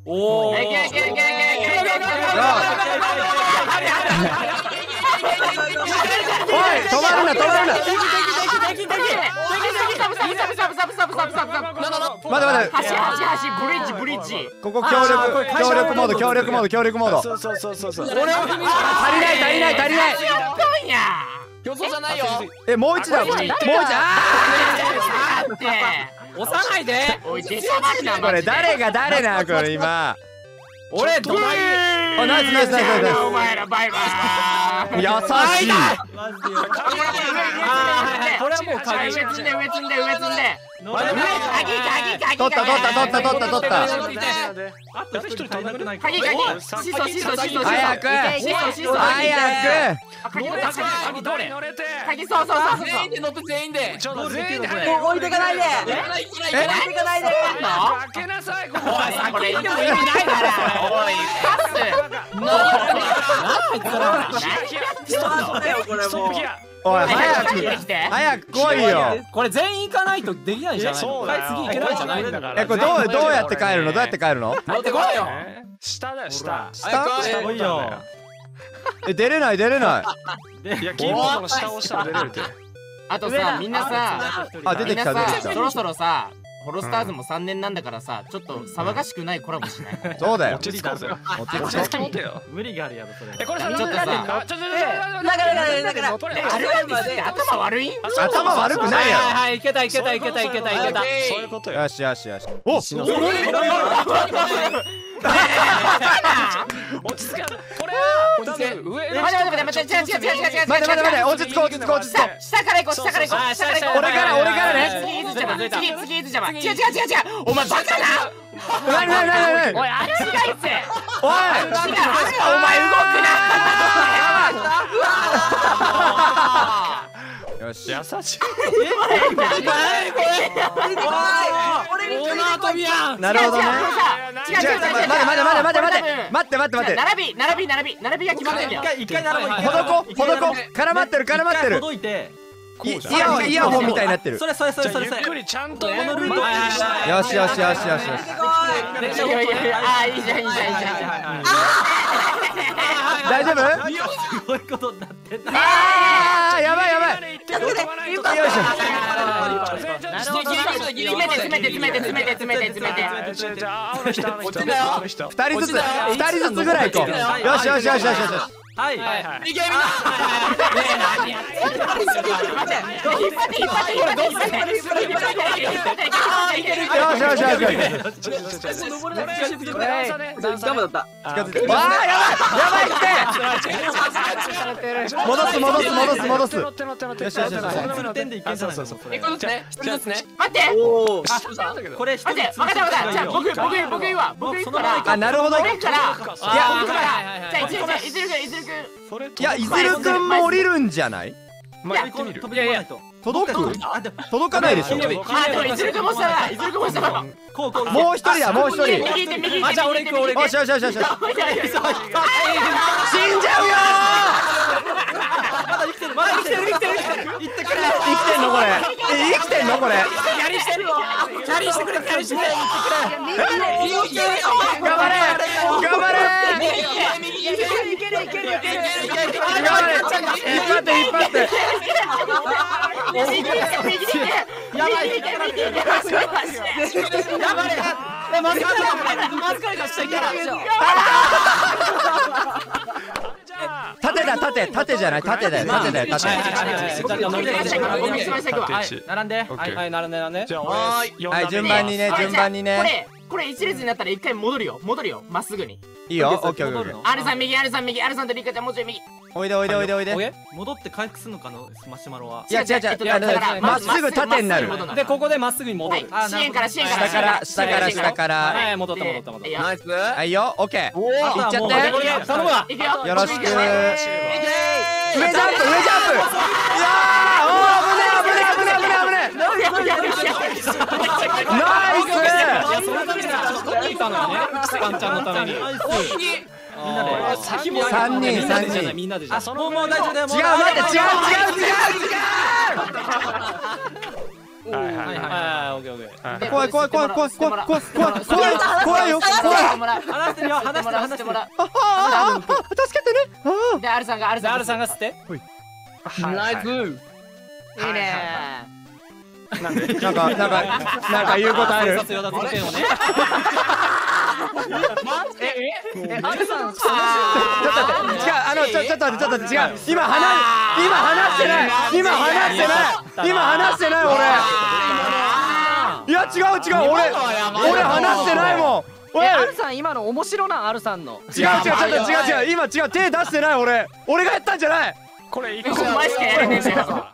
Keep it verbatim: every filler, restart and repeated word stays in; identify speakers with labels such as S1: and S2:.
S1: おお。
S2: いけいけいけいけいけいけ。
S3: おい止まるな止まるな。待て待て。
S2: 橋橋橋ブリッジブリッジ。
S3: ここ協力協力モード協力モード協力モード。
S4: そうそうそうそうそう。
S3: 足りない足りない足りない。
S1: 予想じゃないよ。
S3: えもう一だもう一。あ
S2: あって
S1: 押さないで。
S2: おい出しゃばるな。
S3: これ誰が誰なこれ今。
S1: 俺どない。
S3: あナイスナイスナイスナイス。
S2: お前らバイバーイ。
S3: 優しい。
S1: これはもう鍵。
S2: 上積んで上積んで上積んで。鍵鍵鍵。
S3: 取った取った取った取った取った。
S1: あと一人取らなくないか。
S2: 鍵鍵。シソシソシソシソ。
S3: 早く早く。
S2: 鍵
S1: 鍵どれ。
S2: 鍵そうそうそうそう。
S1: 全員で乗って全員で。ちょっと全員で。
S5: 置いてかないで。置いてかないで。
S1: 開けなさい。ここ。
S2: おいこれ意味ないから。おいパス。おい早く早く来いよ。
S1: これ全員行かないとできないじゃないの。次行けないじゃないんだから。
S3: えこれどうどうやって帰るのどうやって帰るの。
S1: 乗ってこいよ。
S4: 下だよ下。
S3: 下
S1: 下来いよ。
S3: え出れない出れない。
S4: いやキーボードの下を押したら出れるって。
S2: あとさみんなさ
S3: あ出てきた出てきた。
S2: そろそろさホロスターズもさんねんなんだからさちょっと騒がしくないコラボしない。
S3: そうだよ。
S4: 落ち着こうぜ。
S3: 落ち
S4: 落ち着こうよ。
S1: 無理があるやろそれ。
S4: えこれさ
S2: ちょっとさ
S4: ちょっとちょっと
S5: だからだからだから。
S2: あるわけって頭悪いん。
S3: 頭悪くないやろ。
S1: はいいけたいけたいけたいけたいけた。
S4: そういうことよ。
S3: よしよしよし。お
S4: 落ち着け。これは多分上。
S2: 待て待て待て違う違う違う違う違う。
S3: 待て待て待て落ち着こう落ち着こう落ち着こう。
S2: 下から行こう下から行こう下から行こう。
S3: 俺から俺からね。
S2: 次いつじゃま次次いつじゃま違う違う違う違う。お前バカな。
S3: なになになになに。
S2: おいあっちがいつ。
S3: おい。
S2: お前動くな。
S3: よし。
S4: 優しい。
S3: なるほどね。
S2: 違う違う違う。
S3: 待て待て待て待て待て待って待って待って。
S2: 並び並び並び並びが決まってんだよ。
S1: 一回並ぶ。
S3: ほどこほどこ絡まってる絡まってる。
S1: ほどいて。
S3: イヤホンイヤホンみたいになってる。
S1: それそれそれそれ。
S4: ゆっくりちゃんとこ
S1: のルート。
S3: よしよしよしよしよし。
S2: あいいじゃんいいじゃんいいじゃん。
S3: 大丈夫？
S1: すごいことになってんだ。
S3: ああやばいやばい。
S4: よいしょ。
S2: 詰めて詰めて詰めて詰めて詰めて詰めて。
S3: 二人ずつ二人ずつぐらい行こう。よしよしよしよしよし。
S1: はいはいはい。いけみんな。
S3: よしよしよしよし。
S5: ダメだった。
S3: 近づいて。わあやばいやばいって。戻す戻す戻す戻す。よしよしよし。
S4: そうそうそう。
S1: 一個ずつね。一個ずつね。
S2: 待って。
S1: これ一つ。
S2: 待って分かった分かった。じゃあ僕僕僕言うわ。僕言うから。
S3: あなるほど。
S2: 僕から。
S3: いや
S2: じゃあいずるくんいずるくんいずるくん。
S3: いやいずるくんも降りるんじゃない？
S4: まあ行ってみる。
S1: いやいや
S3: 届く？届かないでしょ。
S2: あでもいずるくんもしたらいずるくんもしたら。
S1: こうこう。
S3: もう一人だもう一人。
S2: 右行って右行って。
S1: あじゃあ俺行く俺行く。
S3: よしよしよしよし。死んじゃうよ
S1: まだ生きてるまだ生きてる生きてる生きてる。行ってくれ。
S3: 生きてんのこれ。え生きてんのこれ。
S1: キャリーしてるよ。キャリーしてくれキャリーしてくれ。行ってくれ。
S3: 頑張れ頑張れ。
S5: いけるいけるいけるいける。
S3: 頑張れ。引っ張って引っ張って。
S1: やばい。やばい。えマスカラマスカラが下行けない。
S3: 縦だ縦縦じゃない縦だよ縦だよ縦。
S1: 並んではいはい並んで並んで。
S4: じゃあ
S3: はい順番にね順番にね。
S2: これこれ一列になったら一回戻るよ戻るよまっすぐに。
S3: いいよオッケーオッケーオッケー。
S2: アルさん右アルさん右アルさんとリカちゃんもうちょい右。
S3: おいでおいでおいでおいで。
S1: 戻って回復するのかなマシュマロは。
S3: いや違う違うまっすぐ縦になる。
S1: でここでまっすぐに戻る。
S2: 支援から支援から
S3: 下から下から下から。
S1: はい戻った戻った戻った。
S5: ナイス。
S3: はいよオッケー。いっちゃって。
S1: 頼むわ。
S2: いくよ。
S3: よろしく。上ジャンプ上ジャンプ。いやーおー危ね危ね危ね危ね危ね。ナイス。
S1: そのためにちょっと取っていたのよね。スパンちゃんのために。みんなで。
S3: 三人三人。
S1: みんなでじゃ。もうもう大丈夫だよ。
S3: 違う待って違う違う違う違う。
S4: はいはいはいはい
S1: はいはいオッケーオッケー。
S2: で
S3: 怖い怖い怖い怖い怖い怖い怖い怖い怖い怖いよ怖い。
S2: 話してよ話してもらう話してもらう。
S3: あああ助けてね。あ
S2: でアルさんがアル
S1: じゃあ
S2: さん
S1: R さんが吸って
S5: ナイスムーブ。
S2: いいね。
S4: なんで
S3: なんかなんかなんか言うことある。
S1: 殺用脱線をね。
S5: え、アルさん、
S3: ちょっと待って違うあのちょちょっと待ってちょっと待って違う今話今話してない今話してない今話してない俺いや違う違う俺俺話してないもんおい
S5: え、アルさん今の面白な、アルさんの。
S3: 違う違うちょっと違う違う今違う手出してない俺俺がやったんじゃない
S4: これ一個
S2: お前しかやれねえんだよ。